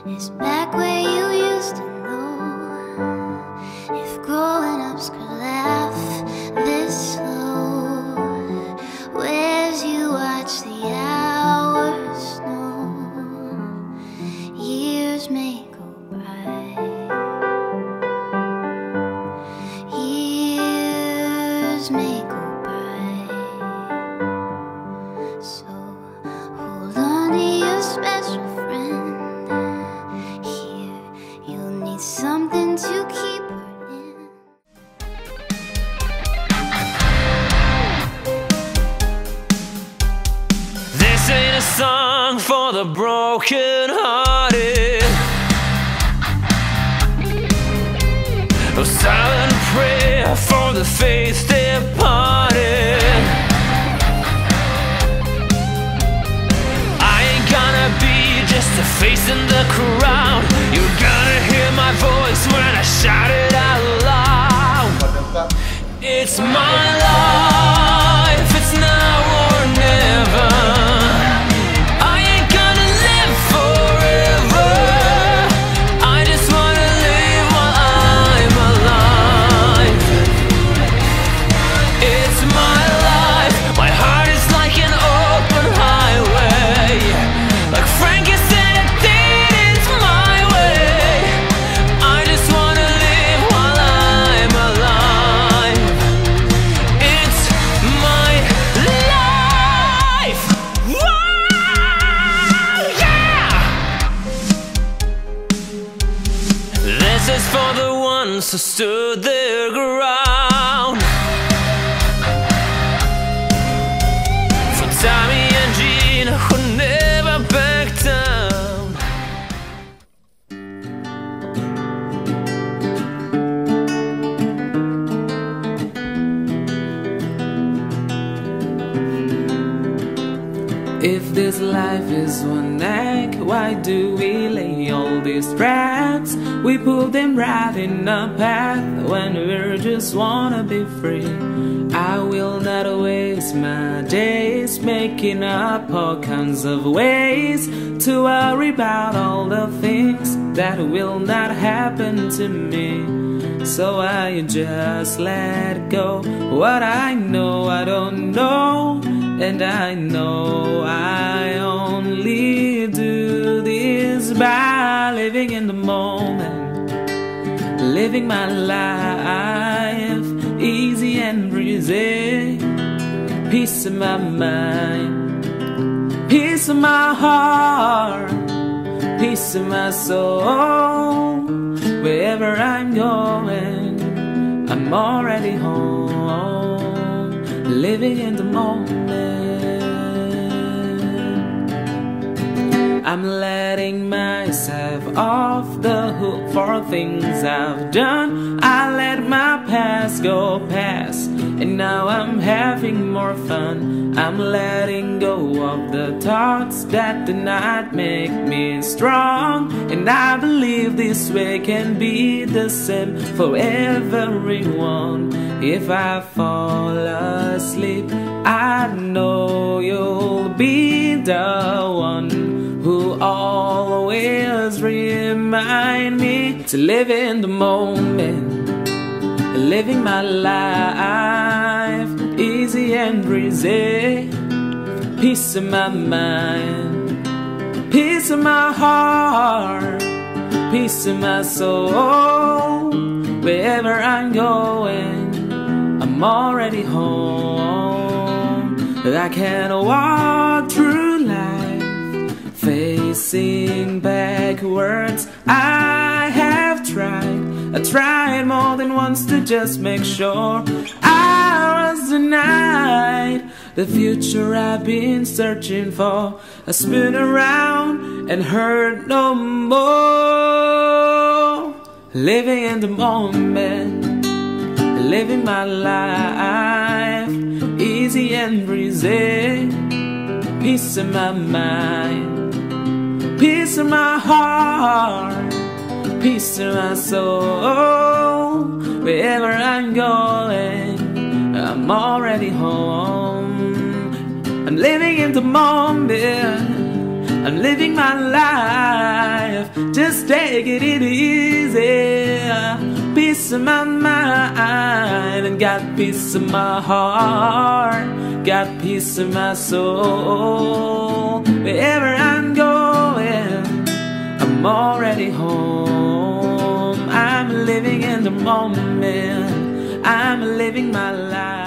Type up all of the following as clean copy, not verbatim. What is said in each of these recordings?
is back where you used to know. If growing ups could laugh this slow, where's you watch the hours snow, years may go by, years may go by. So hold on to your special friend. Here, you'll need something to keep her in. This ain't a song for the broken-hearted, a silent prayer for the faith departed. I ain't gonna be just a face in the crowd. You're gonna hear my voice when I shout it out loud. It's my life, it's now or never. I ain't gonna live forever. I just wanna live while I'm alive. It's my life, my heart is like an open highway. Like Frankie said, I did it my way. I just wanna live while I'm alive. It's my life. Whoa, yeah! This is for the ones who stood their ground, for Tommy and Gina who never backed down. If this life is one act, why do we lay all these traps? We put them right in a path when we just wanna be free. I will not waste my days making up all kinds of ways to worry about all the things that will not happen to me. So I just let go. What I know I don't know, and I know I only do this by living in the moment, living my life easy and breezy. Peace of my mind, peace of my heart, peace of my soul. Wherever I'm going, I'm already home, living in the moment. I'm letting myself off the hook for things I've done. I let my past go past, and now I'm having more fun. I'm letting go of the thoughts that do not make me strong, and I believe this way can be the same for everyone. If I fall asleep, I know you'll be the one who always remind me to live in the moment, living my life easy and breezy. Peace of my mind, peace of my heart, peace of my soul. Wherever I'm going, I'm already home. I can walk through life facing backwards. I have tried, I tried more than once to just make sure I was denied the future I've been searching for. I spin around and hurt no more, living in the moment, living my life easy and breezy. Peace of my mind, peace of my heart, peace of my soul. Wherever I'm going, I'm already home. I'm living in the moment, I'm living my life, just take it easy. Peace of my mind and got peace of my heart, got peace of my soul. Wherever I'm going, I'm already home. I'm living in the moment, I'm living my life.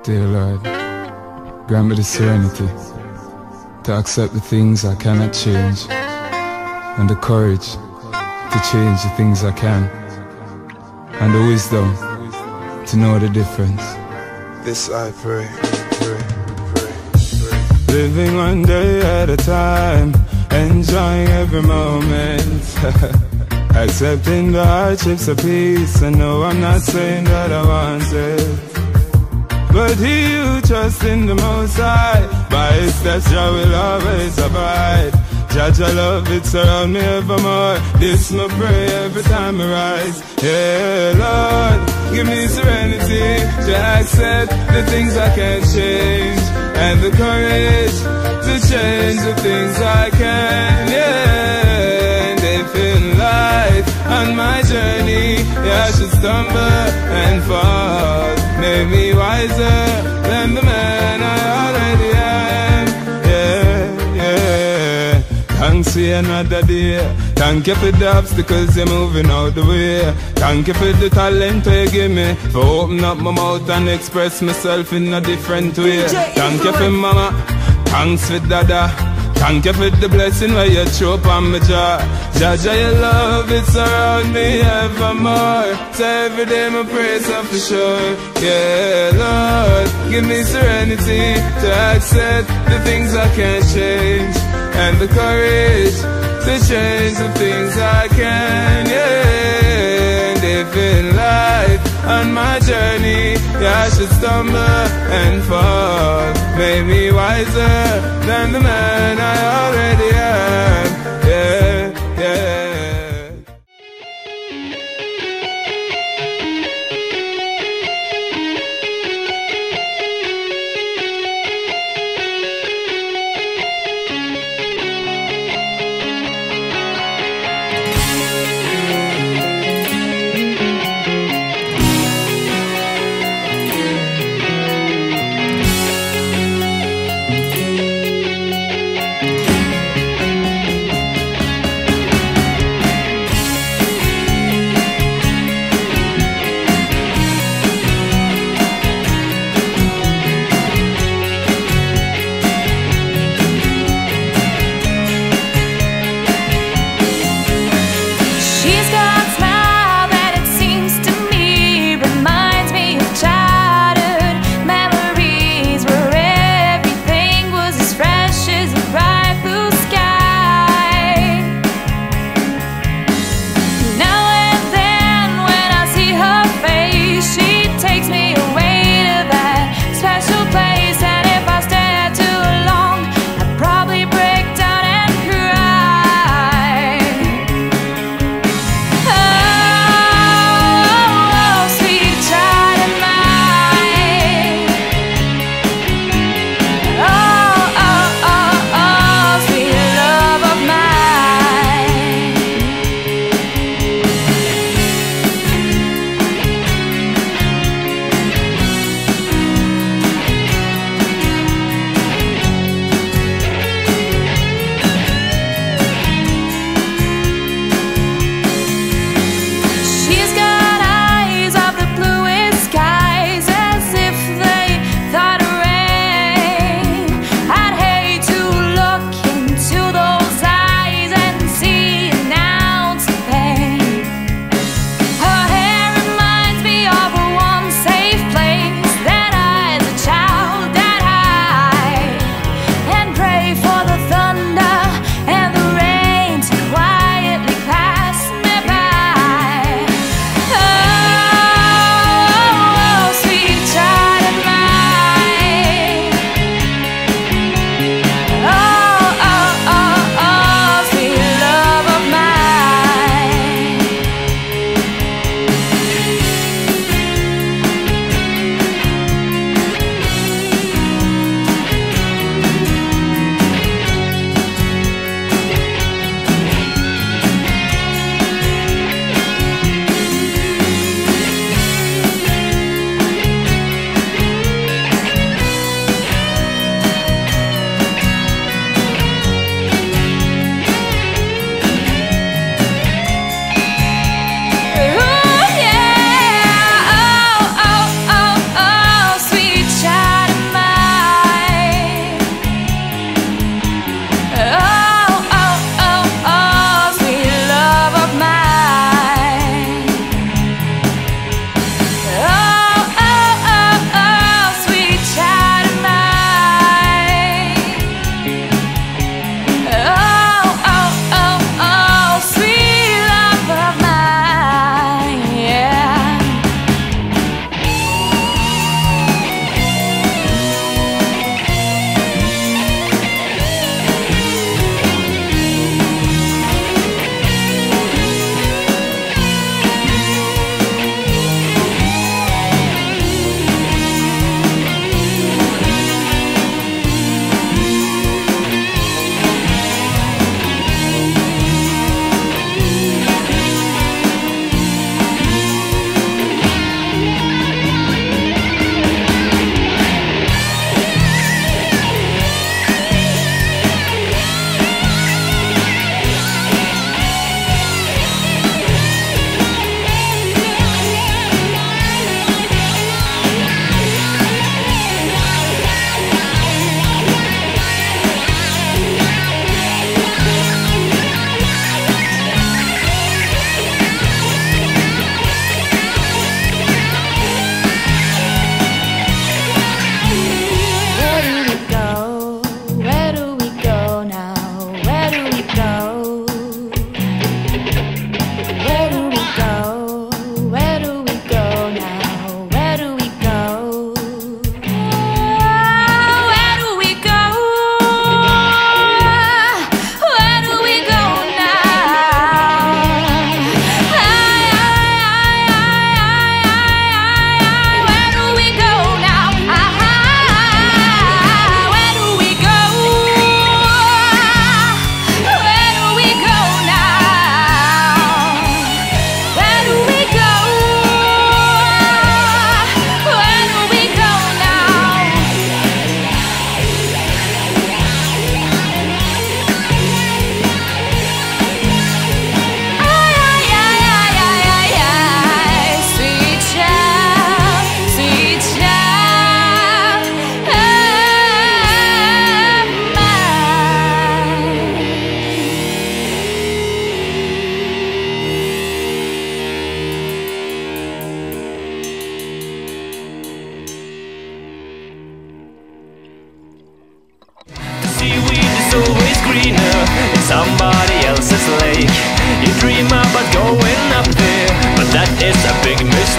Dear Lord, grant me the serenity to accept the things I cannot change, and the courage to change the things I can, and the wisdom to know the difference. This I pray, pray. Living one day at a time, enjoying every moment. Accepting the hardships of peace. I know I'm not saying that I want it, but he who trusts in the Most High, by his steps Jah will always abide. Jah love it surround me evermore. This my prayer every time I rise. Yeah, Lord, give me serenity to accept the things I can't change, and the courage to change the things I can. Yeah, and if in life on my journey, yeah, I should stumble and fall, make me wiser than the man I already am. Yeah, yeah. Thanks for another day. Thank you for the obstacles you're moving out the way. Thank you for the talent you give me, for open up my mouth and express myself in a different way. Thank you for mama, thanks for dada. Thank you for the blessing where you throw upon my jaw. Jah, your love, it surround me evermore. So every day my praise up for sure. Yeah, Lord, give me serenity to accept the things I can't change, and the courage to change the things I can. Yeah, and if in life on my journey, yeah, I should stumble and fall, make me wiser than the man I already am. Yeah, yeah.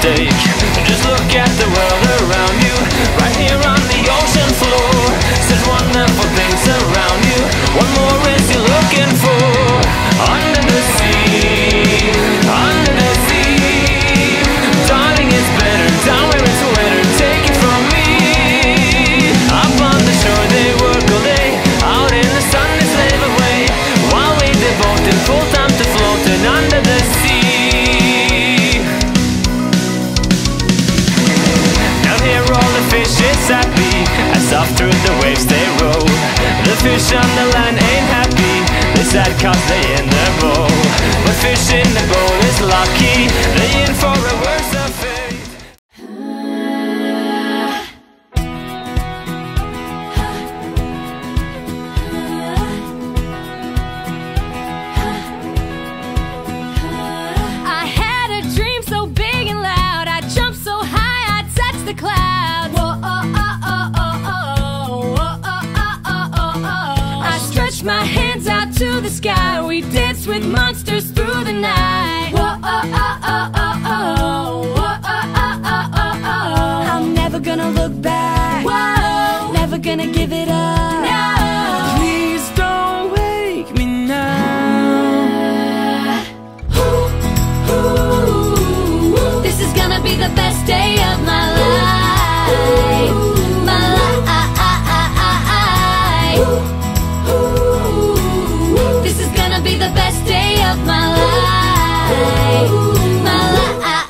mistake. Just look at the world around you, right here on the ocean floor. Says wonderful things around you. What more is you looking for? Under the sea, under the sea. Darling, it's better down where it's wetter. Take it from me. Up on the shore they work all day, out in the sun they slave away, while we devote in full time to floating under the sea. Down here all the fish is happy, as off through the waves they roll. The fish on the land ain't happy, they're sad cause they in the bowl. But fish in the bowl is lucky, they in for a worse of fate. I had a dream so big and loud, I jumped so high I touched the clouds. Whoa, oh, oh, oh, oh, oh. Whoa, oh, oh, oh, oh, oh. I stretched my hands out to the sky, we danced with monsters through the night. Whoa, oh, oh, oh, oh, oh. Whoa, oh, oh, oh, oh, oh. I'm never gonna look back. Whoa, never gonna give it up. No. Please don't wake me now. This is gonna be the best day of my life. My life. This is gonna be the best day of my life. My life.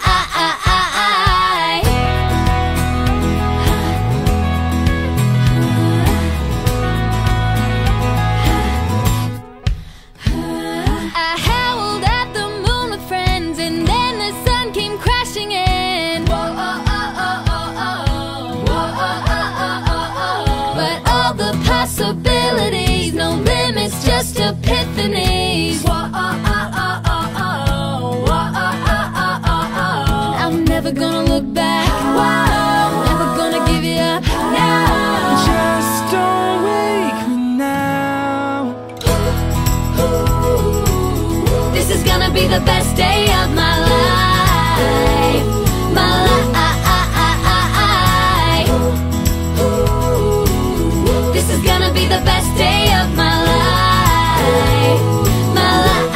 I howled at the moon with friends, and then the sun came crashing in. Whoa, oh, oh, oh, oh, oh. Whoa, oh, oh, oh, oh, oh. But all the possibilities, no limits, just epiphanies. Whoa, oh, oh, oh, oh, oh. Whoa, oh, oh, oh, oh, oh. I'm never gonna look back. Whoa, never gonna give it up. No. Just don't wake me now. This is gonna be the best day of my life. My life. This is gonna be the best day of my life. My life.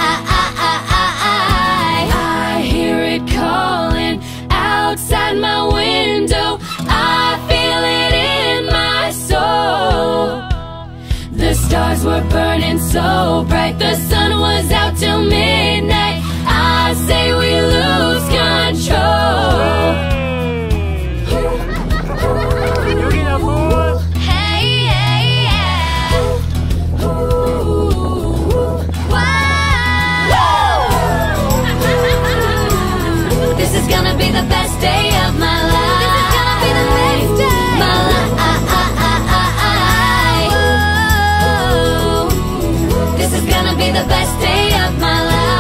I hear it calling outside my window. I feel it in my soul. The stars were burning so bright, the sun was out till midnight. I say we lose control. Hey, hey, yeah. Whoa. This is gonna be the best day of my life. This is gonna be the best day. My life. This is gonna be the best day of my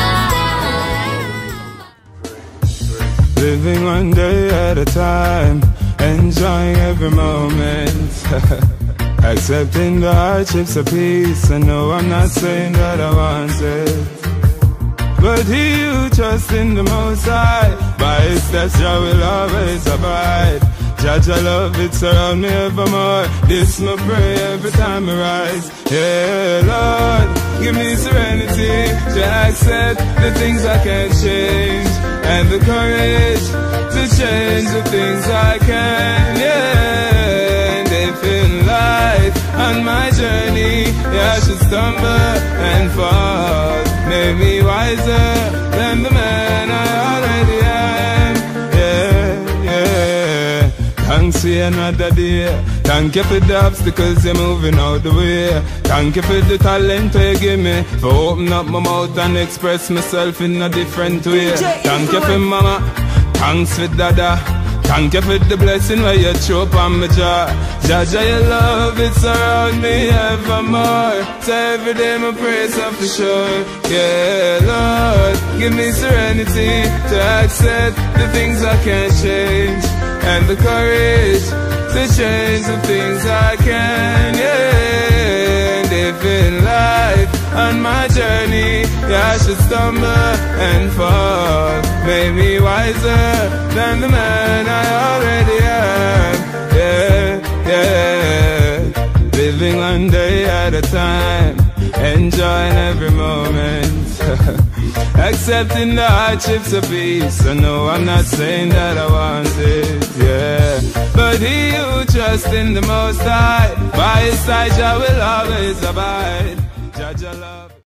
life. Living one day at a time, enjoying every moment. Accepting the hardships of peace. I know I'm not saying that I want it, but he who trusts in the Most High, by his steps Jah will always abide. Judge, I love it surround me evermore. This my prayer every time I rise. Yeah, Lord, give me serenity to accept the things I can't change, and the courage to change the things I can. Yeah, and if in life on my journey, yeah, I should stumble and fall, make me wiser than the man I already am. Yeah, yeah. Thanks for another day. Thank you for the obstacles you're moving out the way. Thank you for the talent you give me, for open up my mouth and express myself in a different way. Thank you for mama, thanks for dada. Thank you for the blessing where you throw up on my jaw. Jaja, your love, it surround me evermore. So every day my praise up for sure. Yeah, Lord, give me serenity to accept the things I can't change, and the courage to change the things I can, yeah. And if in life on my journey, yeah, I should stumble and fall, make me wiser than the man I already am, yeah, yeah. Living one day at a time, enjoying every moment. Accepting the hardships of peace. I know I'm not saying that I want it, yeah. But he who trusts in the Most High, by his side I will always abide. Judge, I love